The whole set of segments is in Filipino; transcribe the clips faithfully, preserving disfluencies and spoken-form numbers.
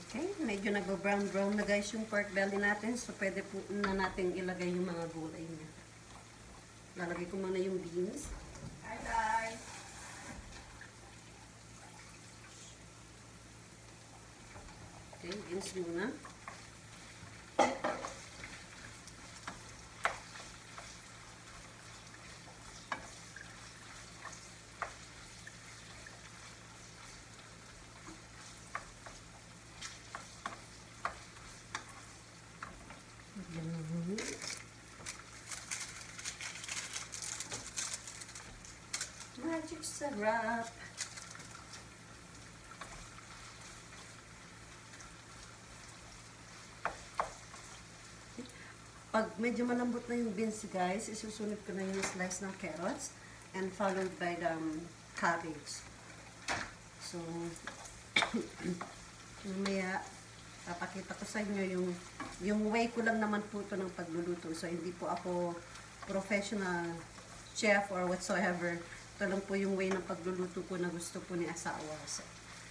Okay, medyo nag-brown-brown na guys yung pork belly natin. So, pwede po na natin ilagay yung mga gulay niya. Lalagay ko muna yung beans. Hi guys! Okay, beans muna. Magic sarap. Pag medyo malambot na yung beans guys, isusunod ko na yung slice ng carrots and followed by the um, cabbage. So, mamaya papakita ko sa inyo yung yung way ko lang naman po ito ng pagluluto. So, hindi po ako professional chef or whatsoever. Ito lang po yung way ng pagluluto ko na gusto po ni asawa. So,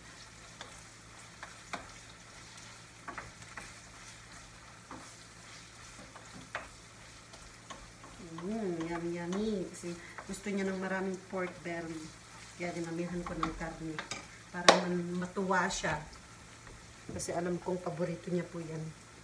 mm, yummy yummy. Kasi gusto niya ng maraming pork belly. Kaya dinamihan ko ng karne. Para man matuwa siya. Kasi alam kong paborito niya po yan.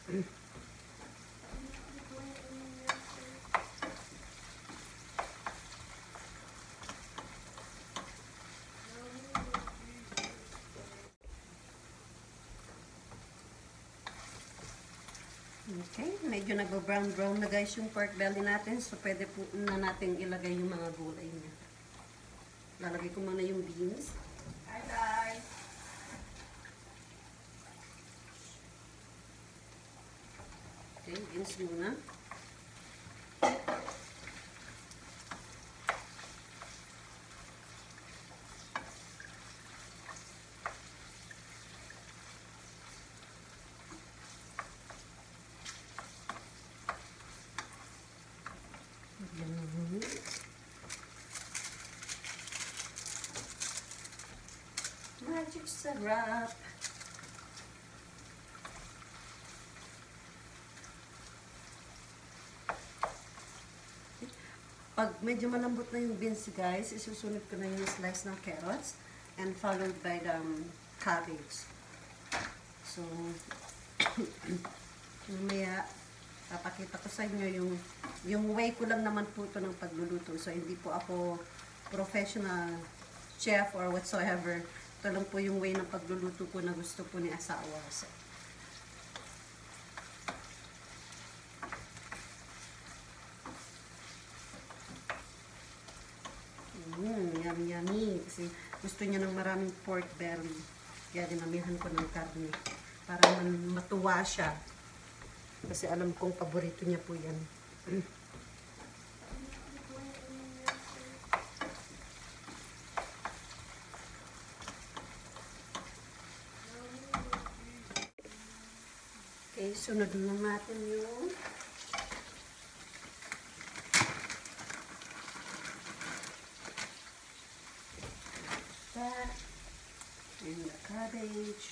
Okay, medyo nag-brown-brown na guys yung pork belly natin. So, pwede po na natin ilagay yung mga gulay niya. Lalagay ko muna yung beans. Hi guys! Okay, beans muna. Magic sarap. Pag medyo malambot na yung beans guys, isusunod ko na yung slice ng carrots and followed by the um, cabbage. So, mamaya papakita ko sa inyo yung yung way ko lang naman po ito ng pagluluto. So, hindi po ako professional chef or whatsoever. Ito lang po yung way ng pagluluto ko na gusto po ni asawa. So, mm, yummy yummy. Kasi gusto niya ng maraming pork belly. Kaya dinamihan ko ng karne. Para man matuwa siya. Kasi alam kong paborito niya po yan. Okay, sunod na natin yung that and the cabbage.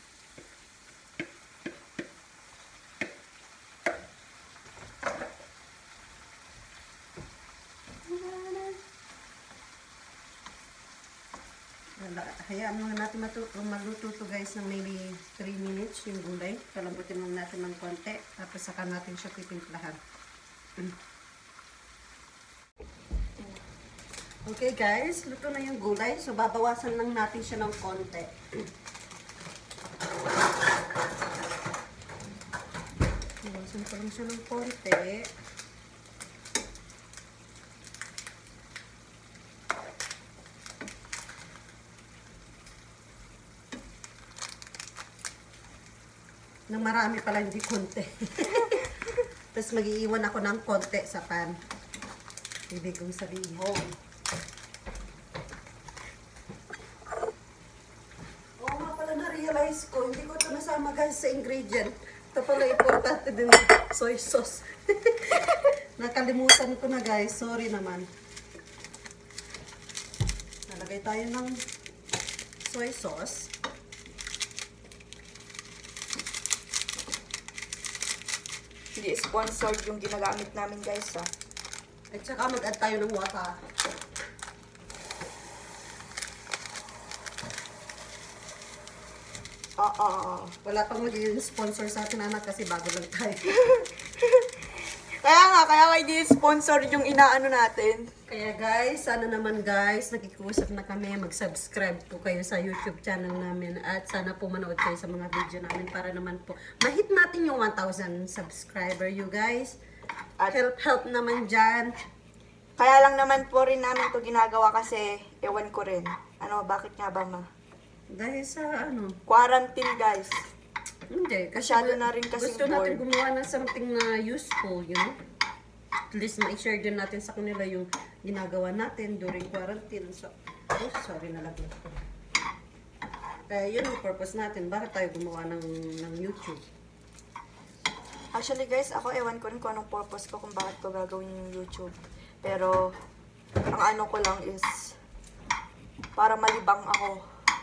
Hayaan muna natin magluto to guys ng maybe three minutes yung gulay. Kalambutin lang natin ng konti. Tapos saka natin siya titimplahan. Okay guys, luto na yung gulay. So babawasan lang natin siya ng konti. Bawasan ko lang siya ng konti. Nang marami pala, hindi konti. Tapos mag-iiwan ako ng konti sa pan. Ibig kong sabihin. Oo oh, nga pala na-realize ko, hindi ko ito nasama guys sa ingredient. Ito pala importante din, soy sauce. Nakalimutan ko na guys, sorry naman. Nalagay tayo ng soy sauce. Hindi sponsored yung ginagamit namin, guys, ah. At saka mag-add tayo ng water. Ah, ah, ah. Wala pang magiging sponsor sa atin, anak, kasi bago lang tayo. Kaya nga, kaya nga hindi sponsor yung inaano natin. Kaya guys, sana naman guys, nakikusap na kami, mag-subscribe po kayo sa YouTube channel namin at sana po manood kayo sa mga video namin para naman po ma-hit natin yung one thousand subscriber, you guys. At Help, help naman dyan. kaya lang naman po rin namin to ginagawa kasi ewan ko rin. Ano, bakit nga ba, ma? Dahil sa ano, Quarantine, guys. hindi. Kasi Masyado na rin kasing gusto natin bored. gumawa ng something na useful, you know? At least ma-share din natin sa kanila yung ginagawa natin during quarantine. So, oh, sorry na lang. Kaya yun ang purpose natin. Bakit tayo gumawa ng, ng YouTube? Actually, guys, ako ewan ko rin kung anong purpose ko kung bakit ko gagawin yung YouTube. Pero, ang ano ko lang is, para malibang ako.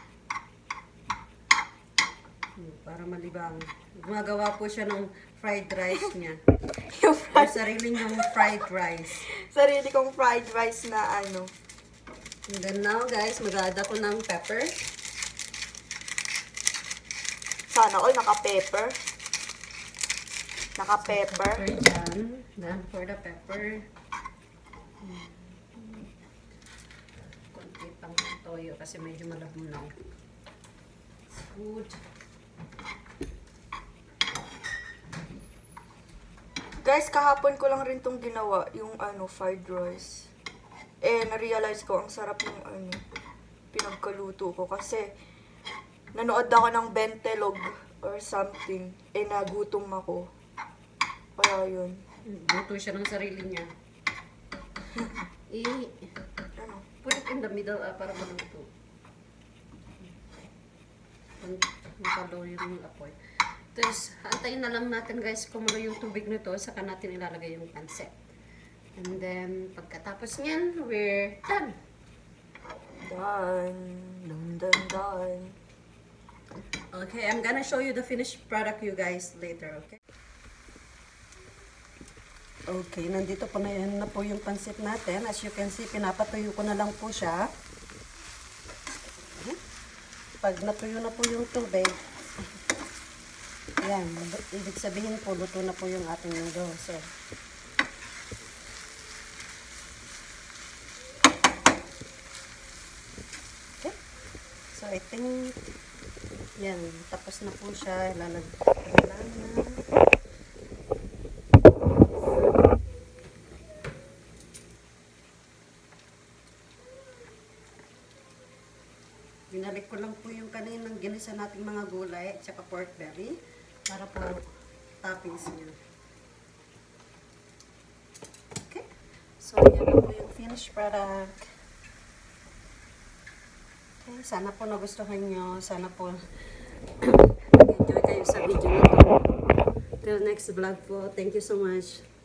Hmm, Para malibang. Gumagawa po siya ng fried rice niya. Yung Yung fried, sarili niyang fried rice. sarili kong fried rice na ano. And then now, guys, mag-add ako ng pepper. Sana all naka-pepper. Naka-pepper. Pepper dyan. Then, for the pepper. Hmm. Kunti pang toyo kasi medyo malabunaw. Good. Guys, kahapon ko lang rin tong ginawa, yung ano, fried rice. Eh, na-realize ko, ang sarap yung ano, pinagkaluto ko. Kasi, nanood ako ng Bentelog or something. Eh, nagutom ako. Kaya yun. Luto siya ng sarili niya. I, Ano? put it in the middle ah, para maluto. Nakaloy yung apoy. Tapos, antayin na lang natin guys kumulo yung tubig nito, saka natin ilalagay yung pancit. And then, pagkatapos niyan, we're done. Done. Done, done, done. Okay, I'm gonna show you the finished product you guys later, okay? Okay, nandito po na yan na po yung pancit natin. As you can see, pinapatuyo ko na lang po siya. Pag natuyo na po yung tubig, yan, ibig sabihin po, luto na po yung ating noodles. So, okay. So, I think, yan, tapos na po siya. Ilalagay lang na. Binalik ko lang po yung kaninang ginisa nating mga gulay at saka pork belly para po toppings niya. Okay. So, yan na po yung finished product. Okay. Sana po nagustuhan nyo. Sana po enjoy kayo sa video na to. Till next vlog po. Thank you so much.